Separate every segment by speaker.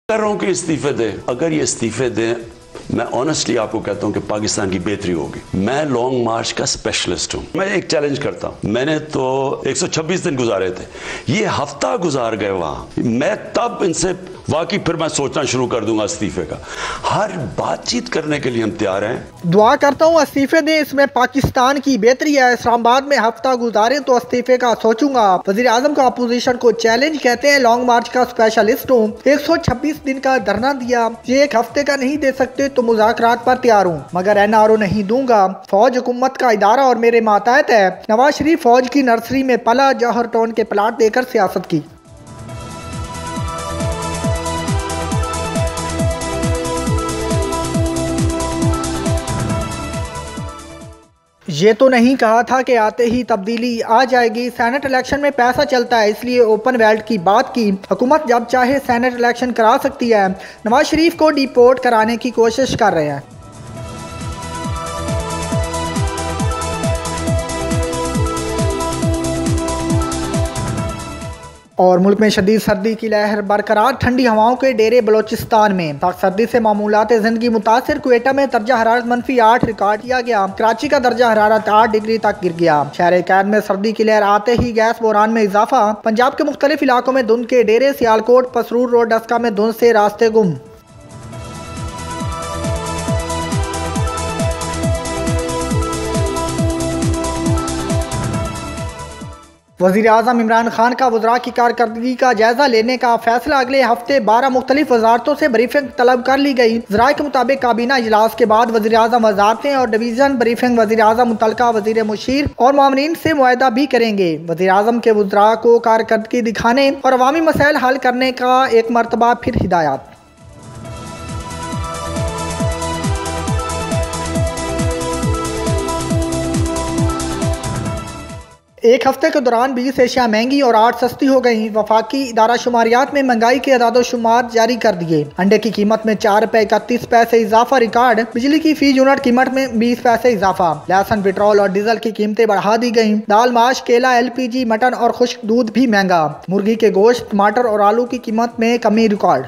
Speaker 1: कर रहा हूं कि इस्तीफे दे। अगर ये इस्तीफे दें, मैं ऑनेस्टली आपको कहता हूं कि पाकिस्तान की बेहतरी होगी। मैं लॉन्ग मार्च का स्पेशलिस्ट हूं। मैं एक चैलेंज करता हूं। मैंने तो 126 दिन गुजारे थे, ये हफ्ता गुजार गए वहां। मैं तब इनसे वाकई फिर मैं सोचना शुरू कर दूंगा इस्तीफे का। हर बातचीत करने के लिए हम तैयार हैं।
Speaker 2: दुआ करता हूँ इस्तीफे दें, इसमें पाकिस्तान की बेहतरी है। इस्लामाबाद में हफ्ता गुजारे तो इस्तीफे का सोचूंगा। वजीर आजम को अपोजिशन को चैलेंज कहते हैं। लॉन्ग मार्च का स्पेशलिस्ट हूँ। 126 दिन का धरना दिया, ये एक हफ्ते का नहीं दे सकते तो मुज़ाकरात पर तैयार हूँ, मगर NRO नहीं दूंगा। फौज हुकूमत का इदारा और मेरे मातहत है। नवाज शरीफ फौज की नर्सरी में पला, जौहर टाउन के प्लाट देकर सियासत की। ये तो नहीं कहा था कि आते ही तब्दीली आ जाएगी। सेनेट इलेक्शन में पैसा चलता है, इसलिए ओपन वेल्ट की बात की। हुकूमत जब चाहे सेनेट इलेक्शन करा सकती है। नवाज शरीफ को डिपोर्ट कराने की कोशिश कर रहे हैं। और मुल्क में शदीद सर्दी की लहर बरकरार। ठंडी हवाओं के डेरे बलोचिस्तान में। सख्त सर्दी से मामूलात जिंदगी मुतासिर। क्वेटा में दर्जा हरारत -8 रिकॉर्ड किया गया। कराची का दर्जा हरारत 8 डिग्री तक गिर गया। शहर कैद में सर्दी की लहर आते ही गैस बहरान में इजाफा। पंजाब के मुख्तलिफ इलाकों में धुंध के डेरे। सियालकोट, पसरूर रोड, डस्का में धुंध से रास्ते गुम। वज़ीर आज़म इमरान खान का वज़रा की कारकर्दगी का जायजा लेने का फैसला। अगले हफ्ते 12 मुख्तलिफ वजारतों से ब्रीफिंग तलब कर ली गई। ज़राए के मुताबिक काबीना इजलास के बाद वज़ीर आज़म वजारतें और डिवीज़न ब्रीफिंग वज़ीर आज़म मुतलका वज़ीर मुशीर और मामरीन से मुआहदा भी करेंगे। वज़ीर आज़म के वज़रा को कारकर्दगी दिखाने और अवामी मसाइल हल करने का एक मरतबा फिर हिदायत। एक हफ्ते के दौरान 20 एशिया महंगी और 8 सस्ती हो गई। वफाकी इदारा शुमारियात में महंगाई के अदाद शुमार जारी कर दिए। अंडे की कीमत में 4 रुपए 31 पैसे इजाफा रिकॉर्ड। बिजली की फी यूनिट कीमत में 20 पैसे इजाफा। लहसुन, पेट्रोल और डीजल की कीमतें बढ़ा दी गई। दाल, माश, केला, LPG, मटन और खुश्क दूध भी महंगा। मुर्गी के गोश्त, टमाटर और आलू की कीमत में कमी रिकॉर्ड।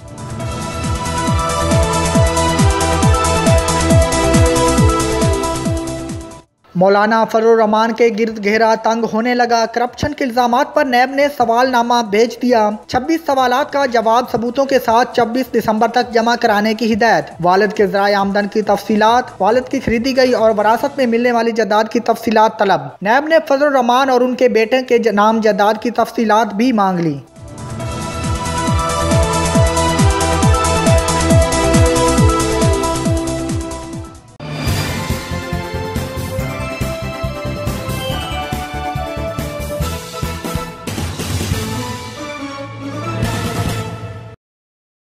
Speaker 2: मौलाना फजलुर रहमान के गिर्द घेरा तंग होने लगा। करप्शन के इल्जामात पर नैब ने सवालनामा भेज दिया। 26 सवालात का जवाब सबूतों के साथ 24 दिसंबर तक जमा कराने की हिदायत। वालिद के ज़राए आमदन की तफसीलात, वालिद की खरीदी गई और वरासत में मिलने वाली जायदाद की तफसीलात तलब। नैब ने फजलुर रहमान और उनके बेटे के नाम जायदाद की तफसीलात भी मांग ली।